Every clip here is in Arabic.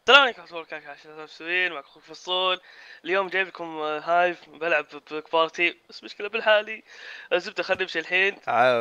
السلام عليكم ورحمة الله وبركاته. عشان المسوين معكم اخوك فصول. اليوم جايب لكم هايف بلعب بوك بارتي، بس مشكلة بالحالي. الزبدة خلينا نمشي الحين.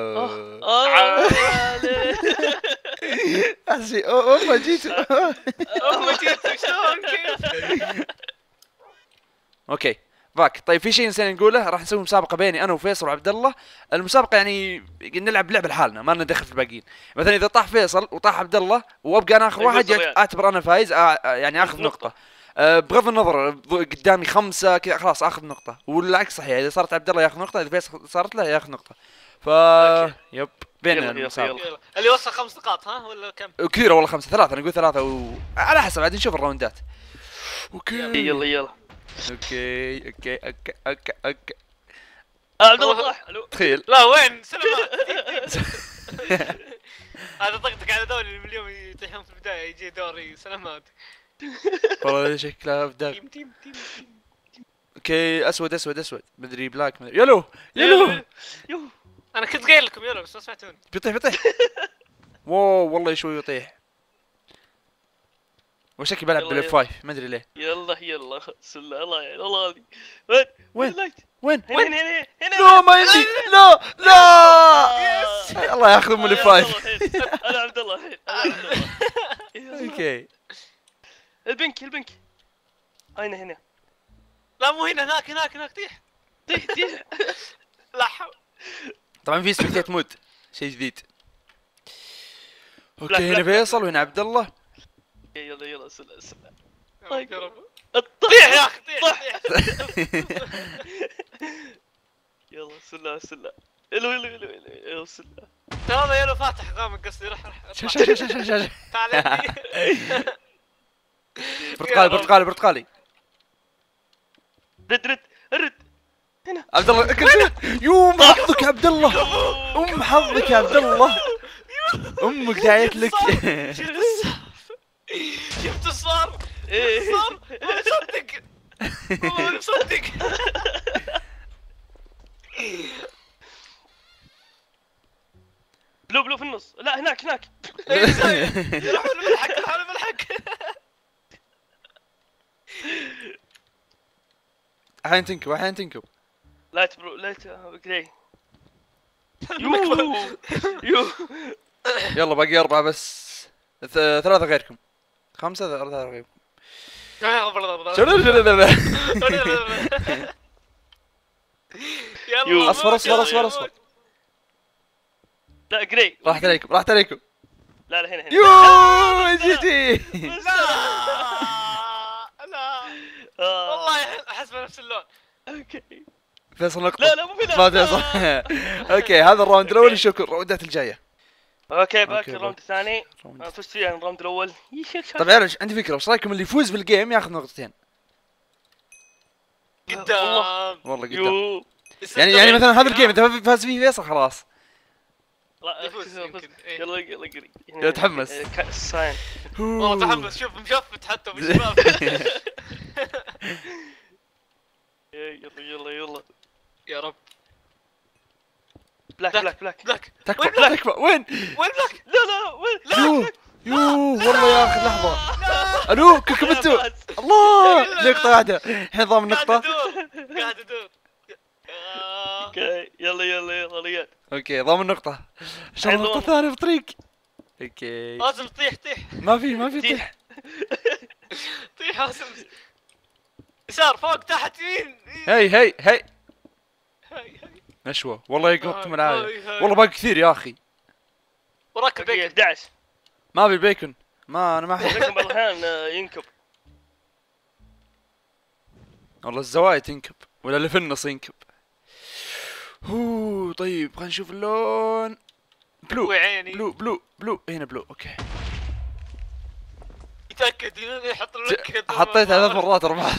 أحسي أوه جيتو. جيت شلون كيف؟ اوكي باك. طيب في شيء نسينا نقوله، راح نسوي مسابقه بيني انا وفيصل وعبد الله. المسابقه يعني نلعب لعبه لحالنا، ما لنا دخل في الباقيين. مثلا اذا طاح فيصل وطاح عبد الله وابقى انا اخر واحد اعتبر انا فايز، يعني اخذ نقطه. بغض النظر قدامي 5 كذا خلاص اخذ نقطه، والعكس صحيح، اذا صارت عبد الله ياخذ نقطه، اذا فيصل صارت له ياخذ نقطه. ف يب بيننا المسابقه. اللي وصل 5 نقاط ها ولا كم؟ كثيره والله 5 3 انا اقول 3 على حسب عاد نشوف الراوندات. اوكي يلا اوكي عبد الله طاح. تخيل. لا وين سلامات. هذا طقطق على دوري من اليوم يطيحون في البدايه، يجي دوري سلامات. والله شكلها بداية. تيم اوكي اسود مدري بلاك مدري يلو. انا كنت قايل لكم يلا بس ما سمعتوني. بيطيح واو والله شوي يطيح. وشكلي بلعب بالاف 5 ما ادري ليه. يلا بسم الله. الله يعني الله هذه وين هنا لا ما يمدي. لا الله ياخذ من الاف 5. انا عبد الله الحين. اوكي البنك اين هنا؟ لا مو هنا، هناك طيح. لا حول. طبعا في سبيكتيت مود شيء جديد. اوكي هنا فيصل وهنا عبد الله. يلا سلام. يا رب طيح يا اخي طيح. يلا سلام. يلا سلام. هذا يلو فاتح غامق قصدي. راح شاش تعال برتقالي. رد هنا عبد الله كل شيء. يوم حظك يا عبد الله. حظك يا عبد الله. امك داعيت لك. شفت الصار؟ مصدق. بلو في النص. لا هناك روحوا بالحق. احيانا تنكب لايت جراي. يلا باقي 4 بس. 3 غيركم. 5 3 غيركم. يلا اصفر. لا جراي. راحت عليكم. لا هنا يو جيتي. لا والله احس بنفس اللون. اوكي فيصل نقطة. لا مو ما فيصل. اوكي هذا الراوند الاول، نشوف الراوندات الجايه. اوكي باقي الراوند الثاني. انا فزت فيه الراوند الاول. طيب يا رجل عندي فكره، وش رايكم اللي يفوز بالجيم ياخذ نقطتين؟ قدام والله قدام. يعني مثلا هذا الجيم اذا فاز فيه فيصل خلاص. يلا تحمس. والله تحمس. شوف مشفت حتى بالشباب. يلا يا رب. بلاك تكفى وين بلاك؟ لا وين؟ يو والله يا اخي لحظه. الو كلكم انتوا. الله نقطه واحده الحين ضام النقطه. قاعد ادور. اوكي يلا ريال. اوكي ضام النقطه. شلون النقطه الثانيه بطريق. اوكي لازم تطيح. ما في طيح. طيح لازم. يسار فوق تحت يمين. هي نشوة والله يقط من العالم. والله باقي كثير يا اخي. وراك البيكن 11. ما ابي البيكون. انا ما احب البيكون بعض الاحيان ينكب. والله الزوايا تنكب ولا اللي في النص ينكب. طيب خلينا نشوف اللون. بلو هنا بلو. اوكي يتاكد يحط لك. حطيتها 3 مرات 4.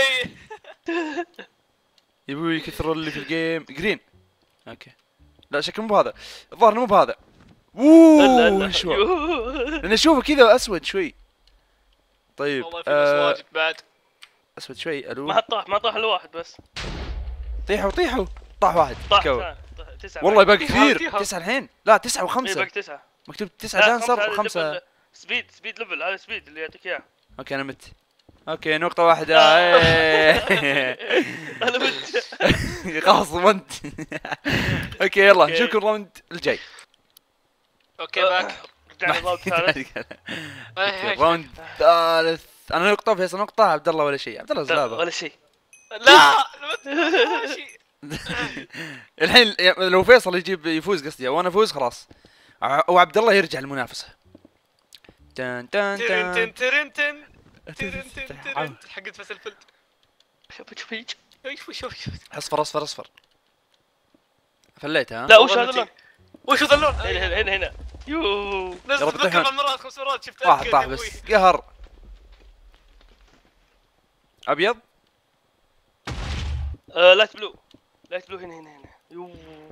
يبغوا يكثروا اللي في الجيم. جرين. اوكي لا شكله مو بهذا، الظاهر مو بهذا. شو انا اشوفه كذا اسود شوي. طيب والله في ناس واجد بعد اسود شوي. الو ما طاح الواحد بس. طيحوا طاح واحد. طاح 9. والله باقي كثير. 9 الحين. لا 9 و5. باقي 9 مكتوب 9 دانسر و5. سبيد ليفل. هذا سبيد اللي يعطيك اياه. اوكي انا مت. اوكي نقطة واحدة. انا مت. خلاص ضمنت. اوكي يلا نشوفكم الراوند الجاي. اوكي باك. رجعنا الراوند الثالث. الراوند الثالث انا نقطة، فيصل نقطة، عبد الله ولا شيء. عبد الله زلابة ولا شيء. لا ماشي. الحين لو فيصل يفوز قصدي وانا افوز خلاص، وعبد الله يرجع المنافسة. تن تن ترن تن ترن ترن ترن حقت بس الفلت. شوف اصفر اصفر اصفر. فليتها. لا وش هذا اللون؟ وش ذا اللون؟ هنا يو. نزل تذكر 4 مرات 5 مرات شفت واحد طاح بس قهر. ابيض. لايت بلو. لايت بلو هنا يو.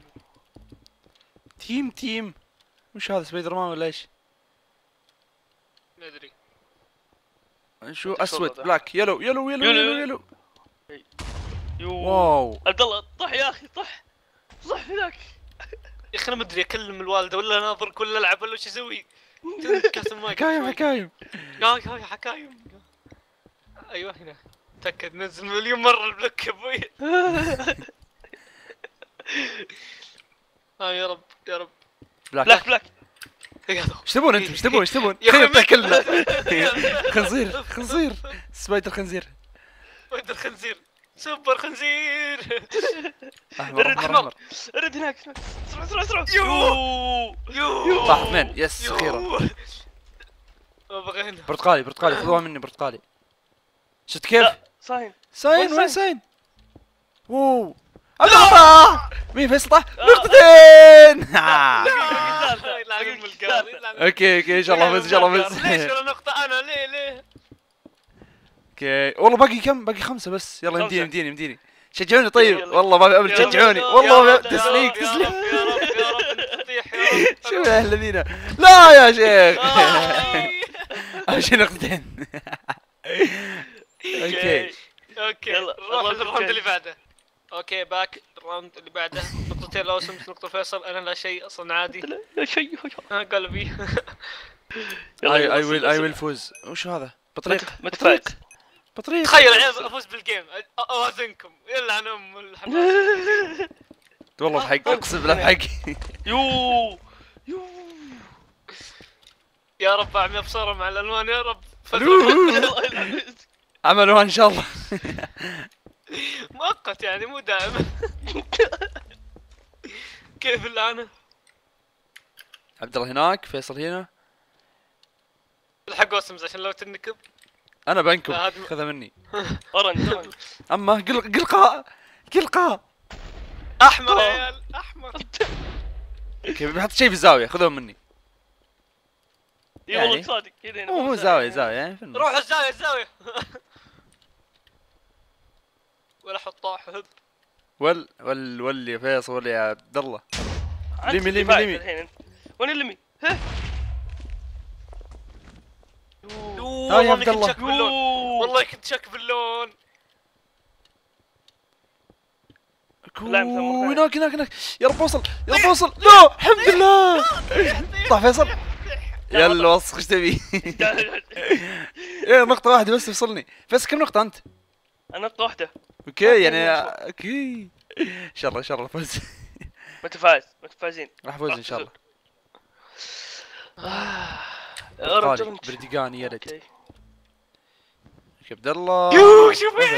تيم وش هذا سبايدر مان ولا ايش؟ ما ادري. شو اسود بلاك يلو يلو يلو يلو يلو. يو. واو عبد الله طح يا اخي طح. صح هناك. يا اخي انا ما ادري اكلم الوالده ولا اناظر كل العب ولا وش اسوي؟ كاس المايك. حكايم. حكايم. ايوه هنا. تاكد نزل مليون مره البلوك يا ابوي. يا رب. بلاك. ايش تبون انتم؟ ايش تبون؟ يا أخوي خير تاكلنا. خنزير سبايدر خنزير. سبايدر خنزير. سوبر خنزير. احمر. رد هناك. اسرع. يو. طاح اثنين يس اخيرا. ما بغينا. برتقالي خذوها مني برتقالي. شفت كيف؟ ساين وين ساين؟ اوه عبد الله مين فيصل طاح؟ نقطتين. اوكي ان شاء الله فز ليش ولا نقطة انا ليه؟ اوكي والله باقي كم؟ باقي 5 بس. يلا يمديني شجعوني طيب. والله ما في امل تشجعوني. والله ما في تسليك. يا رب تطيح يا رب. شو يا الذين. لا يا شيخ. امشي نقطتين. اوكي نروح الراوند اللي بعده. اوكي باك الراوند اللي بعده. نقطتين لو سمت نقطة فيصل. انا لا شيء اصلا عادي. لا شيء. قلبي. اي ويل فوز. وش هذا؟ بطريق. تخيل عيال افوز بالجيم اوازنكم. يلعن ام الحماس. والله بحق اقسم بالله بحق. يو. يا رب اعمي ابصاره مع الالوان يا رب. عملوها ان شاء الله. مؤقت يعني مو دائم. كيف اللعنة؟ عبد الله هناك، فيصل هنا. الحق وسمز عشان لو تنكب. انا بنكب خذها مني. اورنج. اما قلقاء احمر يا عيال احمر. اوكي بحط شيء في الزاويه خذوه مني. اي والله صادق كذا. مو زاويه يعني روح الزاويه. ولا حط طاح هب. ول يا فيصل ولا يا عبد الله. لمي وين اللمي؟ يا عبد الله والله كنت شك باللون. هناك يا رب اوصل لا الحمد لله. طاح فيصل. يلا وسخ ايش تبي؟ ايه نقطة واحدة بس تفصلني. فيصل كم نقطة انت؟ انا نقطة واحدة. اوكي يعني اوكي ان شاء الله فوز. متفازين راح افوز ان شاء الله. بردقاني يا رجل. عبد الله شوف يا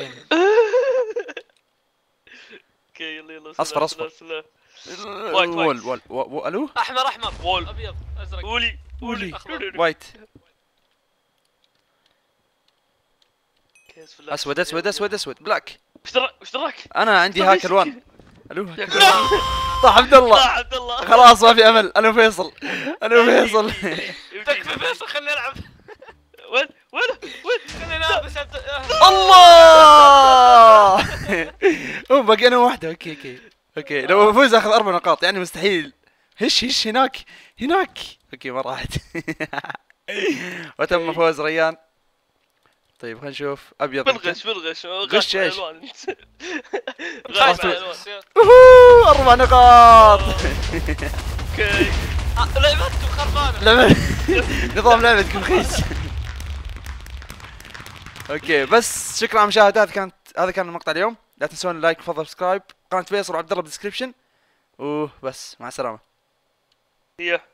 اوكي يلا اصفر الو احمر وول ابيض ازرق ولي وايت اسود بلاك. وش دراك؟ انا عندي هاك الوان. الو طاح عبد الله خلاص ما في امل. انا وفيصل تكفى فيصل خليني العب. وين خليني العب بس الله. هو باقي انا واحده. اوكي لو افوز اخذ 4 نقاط يعني مستحيل. هش هناك اوكي ما راحت. وتم فوز ريان. طيب خلينا نشوف ابيض. بالغش غش ايش؟ 4 نقاط. اوكي لعبتكم خربانه. نظام لعبتكم خيس. اوكي بس شكرا على المشاهده. هذا كان المقطع اليوم. لا تنسون اللايك وفضل سبسكرايب. قناه فيصل وعبد الله بالدسكربشن. وبس مع السلامه. هي